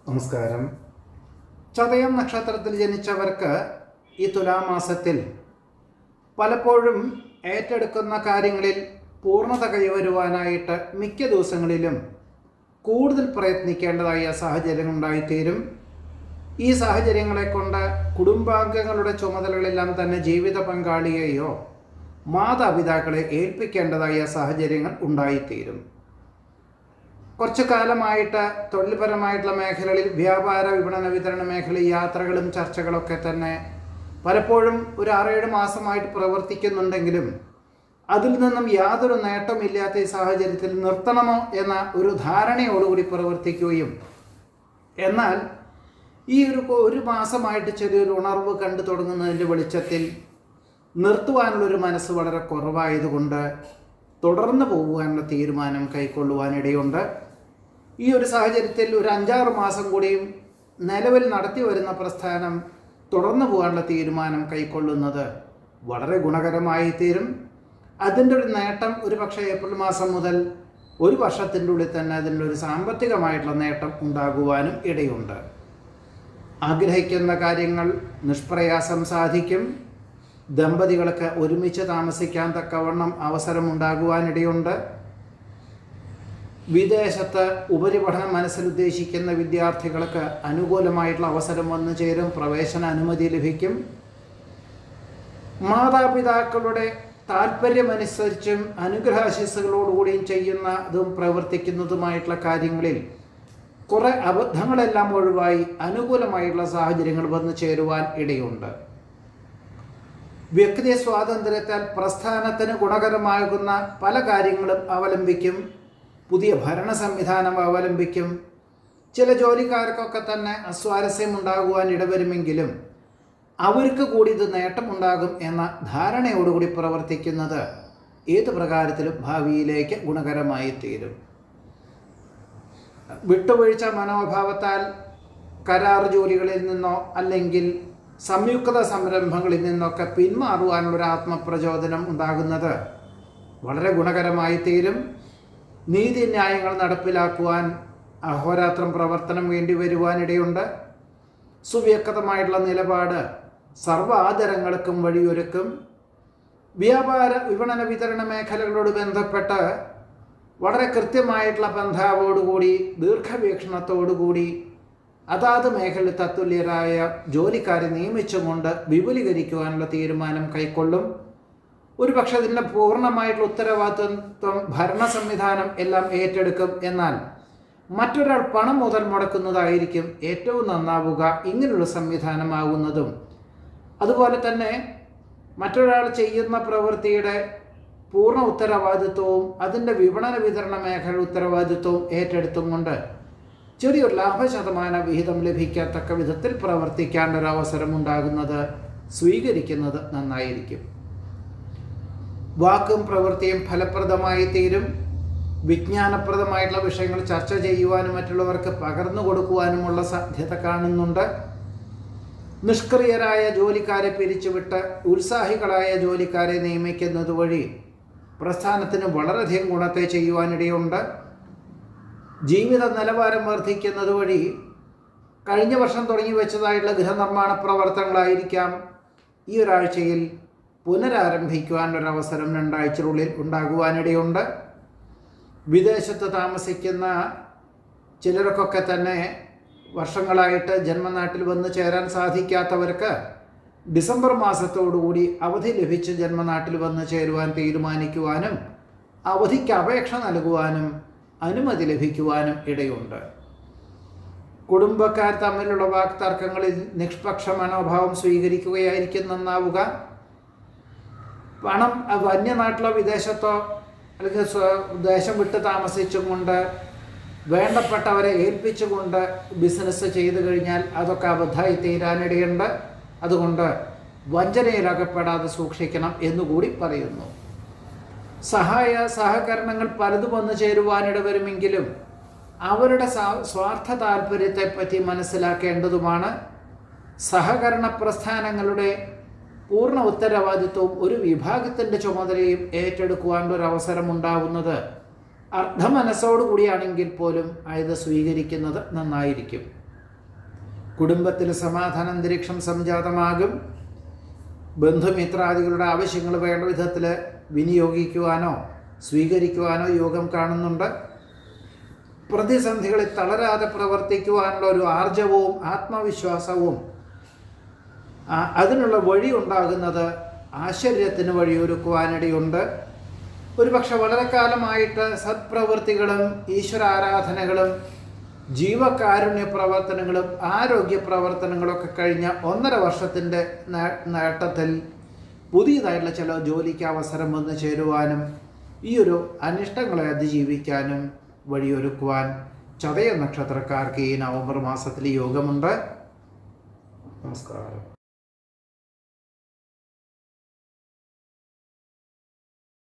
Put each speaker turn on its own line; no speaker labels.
നമസ്കാരം. ചതയം നക്ഷത്രത്തിൽ ജനിച്ചവർക്ക് ഈ തുലാമാസത്തിൽ പലപ്പോഴും ഏറ്റെടുക്കുന്ന കാര്യങ്ങളിൽ പൂർണ്ണത കൈവരുവാനായിട്ട് മിക്ക ദിവസങ്ങളിലും കൂടുതൽ പ്രയത്നിക്കേണ്ടതായ സാഹചര്യം ഉണ്ടായിത്തീരും. ഈ സാഹചര്യങ്ങളെ കൊണ്ട് കുടുംബാംഗങ്ങളുടെ ചുമതലകളെല്ലാം തന്നെ ജീവിത പങ്കാളിയെയോ മാതാപിതാക്കളെ ഏൽപ്പിക്കേണ്ടതായ സാഹചര്യങ്ങൾ ഉണ്ടായിത്തീരും. കുറച്ചു കാലമായിട്ട് തൊഴിൽപരമായിട്ടുള്ള മേഖലകളിൽ വ്യാപാര വിപണന വിതരണ മേഖലയിൽ യാത്രകളും ചർച്ചകളൊക്കെ തന്നെ പലപ്പോഴും ഒരു 6-7 മാസമായിട്ട് പ്രവർത്തിക്കുന്നുണ്ടെങ്കിലും അതിൽ നിന്നും യാതൊരു നേട്ടമില്ലാത്ത ഈ സാഹചര്യത്തിൽ നിർത്തണമോ എന്ന ഒരു ധാരണയോടുകൂടി പ്രവർത്തിക്കുകയും എന്നാൽ ഈ ഒരു മാസമായിട്ട് ചെറിയൊരു ഉണർവ് കണ്ടു തുടങ്ങുന്നതിൻ്റെ വെളിച്ചത്തിൽ നിർത്തുവാനുള്ളൊരു മനസ്സ് വളരെ കുറവായതുകൊണ്ട് തുടർന്ന് പോകുവാനുള്ള തീരുമാനം കൈക്കൊള്ളുവാനിടയുണ്ട്. ഈ ഒരു സാഹചര്യത്തിൽ ഒരു 5-6 മാസം കൂടിയും നിലവിൽ നടത്തി വരുന്ന പ്രസ്ഥാനം തുടർന്ന് പോകാനുള്ള തീരുമാനം കൈക്കൊള്ളുന്നത് വളരെ ഗുണകരമായി തീരും. അതിൻ്റെ ഒരു നേട്ടം ഒരു പക്ഷേ ഏപ്രിൽ മാസം മുതൽ ഒരു വർഷത്തിൻ്റെ ഉള്ളിൽ തന്നെ അതിൻ്റെ ഒരു സാമ്പത്തികമായിട്ടുള്ള നേട്ടം ഉണ്ടാകുവാനും ഇടയുണ്ട്. ആഗ്രഹിക്കുന്ന കാര്യങ്ങൾ നിഷ്പ്രയാസം സാധിക്കും. ദമ്പതികൾക്ക് ഒരുമിച്ച് താമസിക്കാൻ തക്കവണ്ണം അവസരമുണ്ടാകുവാനിടയുണ്ട്. വിദേശത്ത് ഉപരിപഠനം മനസ്സിലുദ്ദേശിക്കുന്ന വിദ്യാർത്ഥികൾക്ക് അനുകൂലമായിട്ടുള്ള അവസരം വന്നു ചേരും. പ്രവേശന അനുമതി ലഭിക്കും. മാതാപിതാക്കളുടെ താല്പര്യമനുസരിച്ചും അനുഗ്രഹാശിസ്സുകളോടുകൂടിയും ചെയ്യുന്നതും പ്രവർത്തിക്കുന്നതുമായിട്ടുള്ള കാര്യങ്ങളിൽ കുറേ അബദ്ധങ്ങളെല്ലാം ഒഴിവായി അനുകൂലമായിട്ടുള്ള സാഹചര്യങ്ങൾ വന്നു ചേരുവാൻ ഇടയുണ്ട്. വ്യക്തി സ്വാതന്ത്ര്യത്താൽ പ്രസ്ഥാനത്തിന് ഗുണകരമാകുന്ന പല കാര്യങ്ങളും അവലംബിക്കും. പുതിയ ഭരണ സംവിധാനം അവലംബിക്കും. ചില ജോലിക്കാർക്കൊക്കെ തന്നെ അസ്വാരസ്യമുണ്ടാകുവാൻ ഇടവരുമെങ്കിലും അവർക്ക് കൂടി ഇത് നേട്ടമുണ്ടാകും എന്ന ധാരണയോടുകൂടി പ്രവർത്തിക്കുന്നത് ഏത് പ്രകാരത്തിലും ഭാവിയിലേക്ക് ഗുണകരമായി തീരും. വിട്ടുവീഴ്ച മനോഭാവത്താൽ കരാർ ജോലികളിൽ നിന്നോ അല്ലെങ്കിൽ സംയുക്ത സംരംഭങ്ങളിൽ നിന്നൊക്കെ പിന്മാറുവാനുള്ളൊരു ആത്മപ്രചോദനം ഉണ്ടാകുന്നത് വളരെ ഗുണകരമായി തീരും. നീതിന്യായങ്ങൾ നടപ്പിലാക്കുവാൻ അഹോരാത്രം പ്രവർത്തനം വേണ്ടി വരുവാനിടയുണ്ട്. സുവ്യക്തമായിട്ടുള്ള നിലപാട് സർവ്വ ആദരങ്ങൾക്കും വഴിയൊരുക്കും. വ്യാപാര വിപണന വിതരണ മേഖലകളോട് ബന്ധപ്പെട്ട് വളരെ കൃത്യമായിട്ടുള്ള ബന്ധാവോടുകൂടി ദീർഘവീക്ഷണത്തോടുകൂടി അതാത് മേഖലയിൽ തത്തുല്യരായ ജോലിക്കാരെ നിയമിച്ചുകൊണ്ട് വിപുലീകരിക്കുവാനുള്ള തീരുമാനം കൈക്കൊള്ളും. ഒരു പക്ഷേ അതിൻ്റെ പൂർണ്ണമായിട്ടുള്ള ഉത്തരവാദിത്വം ഭരണ സംവിധാനം എല്ലാം ഏറ്റെടുക്കും. എന്നാൽ മറ്റൊരാൾ പണം മുതൽ മുടക്കുന്നതായിരിക്കും ഏറ്റവും നന്നാവുക. ഇങ്ങനെയുള്ള സംവിധാനമാകുന്നതും അതുപോലെ തന്നെ മറ്റൊരാൾ ചെയ്യുന്ന പ്രവൃത്തിയുടെ പൂർണ്ണ ഉത്തരവാദിത്വവും അതിൻ്റെ വിപണന വിതരണ മേഖല ഉത്തരവാദിത്വവും ഏറ്റെടുത്തും കൊണ്ട് ചെറിയൊരു ലാഭശതമാന വിഹിതം ലഭിക്കത്തക്ക വിധത്തിൽ പ്രവർത്തിക്കാനൊരവസരം ഉണ്ടാകുന്നത് സ്വീകരിക്കുന്നത് നന്നായിരിക്കും. വാക്കും പ്രവൃത്തിയും ഫലപ്രദമായി തീരും. വിജ്ഞാനപ്രദമായിട്ടുള്ള വിഷയങ്ങൾ ചർച്ച ചെയ്യുവാനും മറ്റുള്ളവർക്ക് പകർന്നു കൊടുക്കുവാനുമുള്ള സാധ്യത കാണുന്നുണ്ട്. നിഷ്ക്രിയരായ ജോലിക്കാരെ പിരിച്ചുവിട്ട് ഉത്സാഹികളായ ജോലിക്കാരെ നിയമിക്കുന്നത് വഴി പ്രസ്ഥാനത്തിന് വളരെയധികം ഗുണത്തെ ചെയ്യുവാനിടയുണ്ട്. ജീവിത നിലവാരം വർദ്ധിക്കുന്നത് വഴി കഴിഞ്ഞ വർഷം തുടങ്ങി വെച്ചതായിട്ടുള്ള ഗൃഹനിർമ്മാണ പ്രവർത്തനങ്ങളായിരിക്കാം ഈ ഒരാഴ്ചയിൽ പുനരാരംഭിക്കുവാനൊരവസരം 2 ആഴ്ചയ്ക്കുള്ളിൽ ഉണ്ടാകുവാനിടയുണ്ട്. വിദേശത്ത് താമസിക്കുന്ന ചിലർക്കൊക്കെ തന്നെ വർഷങ്ങളായിട്ട് ജന്മനാട്ടിൽ വന്നു ചേരാൻ സാധിക്കാത്തവർക്ക് ഡിസംബർ മാസത്തോടുകൂടി അവധി ലഭിച്ച് ജന്മനാട്ടിൽ വന്നു ചേരുവാൻ തീരുമാനിക്കുവാനും അവധിക്ക് അപേക്ഷ നൽകുവാനും അനുമതി ലഭിക്കുവാനും ഇടയുണ്ട്. കുടുംബക്കാർ തമ്മിലുള്ള വാക്തർക്കങ്ങളിൽ നിഷ്പക്ഷ മനോഭാവം സ്വീകരിക്കുകയായിരിക്കും നന്നാവുക. പണം അന്യനാട്ടിലോ വിദേശത്തോ അല്ലെങ്കിൽ ദേശം വിട്ട് താമസിച്ചും കൊണ്ട് വേണ്ടപ്പെട്ടവരെ ഏൽപ്പിച്ചുകൊണ്ട് ബിസിനസ് ചെയ്തു കഴിഞ്ഞാൽ അതൊക്കെ അബദ്ധമായി തീരാനിടയുണ്ട്. അതുകൊണ്ട് വഞ്ചനയിലകപ്പെടാതെ സൂക്ഷിക്കണം എന്നുകൂടി പറയുന്നു. സഹകരണങ്ങൾ പലതും വന്നു ചേരുവാനിട വരുമെങ്കിലും അവരുടെ സ്വാർത്ഥ താല്പര്യത്തെപ്പറ്റി മനസ്സിലാക്കേണ്ടതുമാണ്. സഹകരണ പ്രസ്ഥാനങ്ങളുടെ പൂർണ്ണ ഉത്തരവാദിത്വവും ഒരു വിഭാഗത്തിൻ്റെ ചുമതലയും ഏറ്റെടുക്കുവാനൊരവസരം ഉണ്ടാവുന്നത് അർദ്ധമനസ്സോടുകൂടിയാണെങ്കിൽ പോലും അത് സ്വീകരിക്കുന്നത് നന്നായിരിക്കും. കുടുംബത്തിൽ സമാധാന അന്തരീക്ഷം സംജാതമാകും. ബന്ധുമിത്രാദികളുടെ ആവശ്യങ്ങൾ വേണ്ട വിധത്തിൽ വിനിയോഗിക്കുവാനോ സ്വീകരിക്കുവാനോ യോഗം കാണുന്നുണ്ട്. പ്രതിസന്ധികളിൽ തളരാതെ പ്രവർത്തിക്കുവാനുള്ള ഒരു ആർജവവും ആത്മവിശ്വാസവും അതിനുള്ള വഴി ഉണ്ടാകുന്നത് ആശ്ചര്യത്തിന് വഴിയൊരുക്കുവാനിടയുണ്ട്. ഒരുപക്ഷെ വളരെ കാലമായിട്ട് സത്പ്രവൃത്തികളും ഈശ്വരാരാധനകളും ജീവകാരുണ്യ പ്രവർത്തനങ്ങളും ആരോഗ്യ പ്രവർത്തനങ്ങളൊക്കെ കഴിഞ്ഞ 1.5 വർഷത്തിൻ്റെ നേട്ടത്തിൽ പുതിയതായിട്ടുള്ള ചില ജോലിക്ക് അവസരം വന്നു ചേരുവാനും ഈ ഒരു അനിഷ്ടങ്ങളെ അതിജീവിക്കാനും വഴിയൊരുക്കുവാൻ ചതയ നക്ഷത്രക്കാർക്ക് ഈ നവംബർ മാസത്തിൽ യോഗമുണ്ട്. നമസ്കാരം.